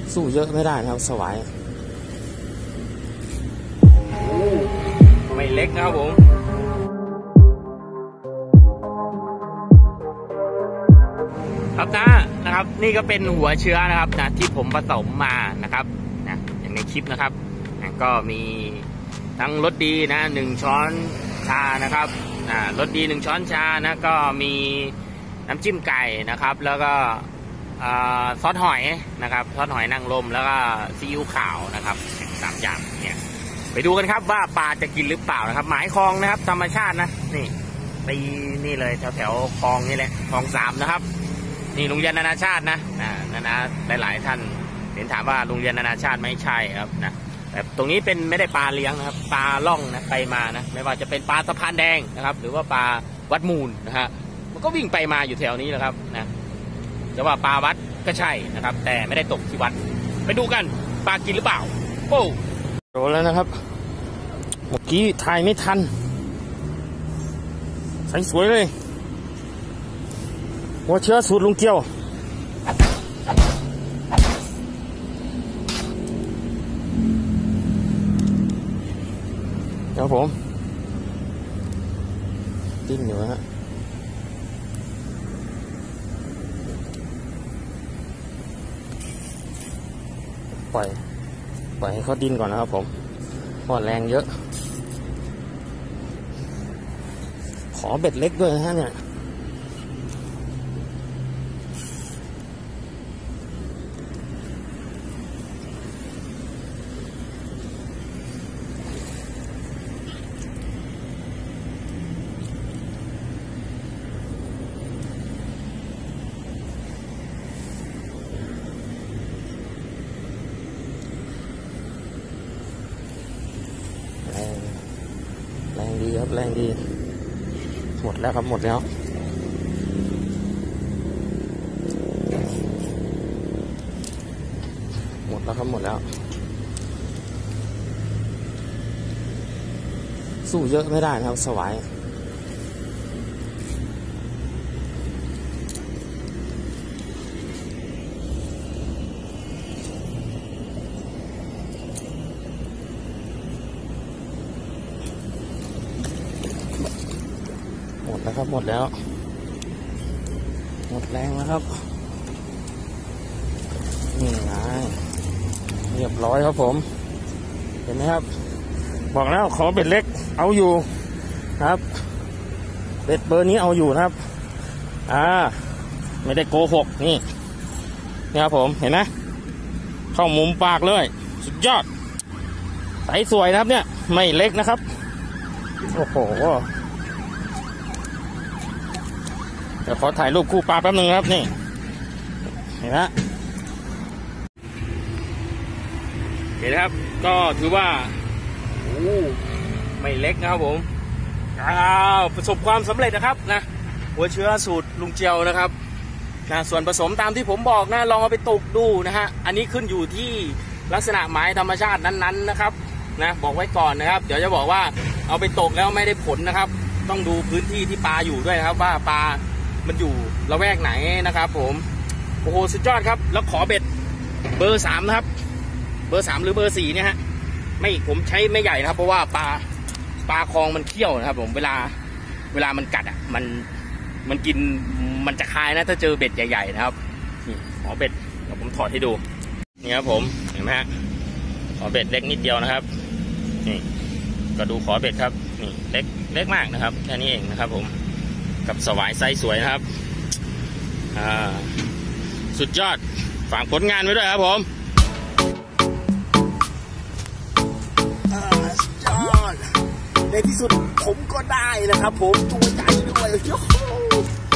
สู้เยอะไม่ได้นะครับสวายไม่เล็กนะครับผมครับนะครับนี่ก็เป็นหัวเชื้อนะครับนะที่ผมผสมมานะครับนะอย่างในคลิปนะครับนะก็มีทั้งรสดีนะ1 ช้อนชานะครับรสดี1 ช้อนชานะก็มีน้ำจิ้มไก่นะครับแล้วก็ซอสหอยนะครับซอสหอยนางรมแล้วก็ซีอิ๊วขาวนะครับ3 อย่างเนี่ยไปดูกันครับว่าปลาจะกินหรือเปล่านะครับหมายคลองนะครับธรรมชาตินะนี่ตีนี่เลยแถวคลองนี่แหละคลอง3นะครับนี่โรงเรียนนานาชาตินะหลายท่านเห็นถามว่าโรงเรียนนานาชาติไม่ใช่ครับนะแต่ตรงนี้เป็นไม่ได้ปลาเลี้ยงนะครับปลาล่องนะไปมานะไม่ว่าจะเป็นปลาสะพานแดงนะครับหรือว่าปลาวัดมูลนะฮะมันก็วิ่งไปมาอยู่แถวนี้แหละครับนะจะว่าปลาวัดก็ใช่นะครับแต่ไม่ได้ตกที่วัดไปดูกันปลากินหรือเปล่าโอ้โดนแล้วนะครับเมื่อกี้ถ่ายไม่ทันใส่สวยเลยหัวเชื้อสูตรลุงเกียวครับผมดิ้นอยู่ฮะปล่อยให้เขาดิ้นก่อนนะครับผมเพราะแรงเยอะขอเบ็ดเล็กด้วยนะฮะเนี่ยแรงดีครับแรงดีหมดแล้วครับหมดแล้วครับหมดแล้วสู้เยอะไม่ได้นะครับสวายหมดแล้วครับหมดแล้วหมดแรงแล้วครับนี่ไงเรียบร้อยครับผมเห็นไหมครับบอกแล้วขอเบ็ดเล็กเอาอยู่ครับเบ็ดเบอร์นี้เอาอยู่นะครับไม่ได้โกหกนี่ครับผมเห็นไหมเข้ามุมปากเลยสุดยอดใสสวยนะครับเนี่ยไม่เล็กนะครับโอ้โหเดี๋ยวขอถ่ายรูปคู่ปลาแป๊บนึงครับนี่เห็นไหมเห็นครับก็ถือว่าไม่เล็กนะครับผมประสบความสำเร็จนะครับนะหัวเชื้อสูตรลุงเจียวนะครับนะส่วนผสมตามที่ผมบอกนะลองเอาไปตกดูนะฮะอันนี้ขึ้นอยู่ที่ลักษณะหมายธรรมชาตินั้นๆนะครับนะบอกไว้ก่อนนะครับเดี๋ยวจะบอกว่าเอาไปตกแล้วไม่ได้ผลนะครับต้องดูพื้นที่ที่ปลาอยู่ด้วยนะครับว่าปลามันอยู่ละแวกไหนนะครับผมโอ้โหสุดยอดครับแล้วขอเบ็ดเบอร์3นะครับเบอร์3หรือเบอร์4เนี่ยฮะผมใช้ไม่ใหญ่นะครับเพราะว่าปลาคลองมันเขี้ยวนะครับผมเวลามันกัดอ่ะมันกินมันจะคายนะถ้าเจอเบ็ดใหญ่ๆนะครับนี่ขอเบ็ดเดี๋ยวผมถอดให้ดูนี่ครับผมเห็นไหมฮะขอเบ็ดเล็กนิดเดียวนะครับนี่ก็ดูขอเบ็ดครับนี่เล็กมากนะครับแค่นี้เองนะครับผมกับสวายไซส์สวยนะครับสุดยอดฝากผลงานไว้ด้วยครับผมสุดยอดในที่สุดผมก็ได้นะครับผมตัวใหญ่ด้วย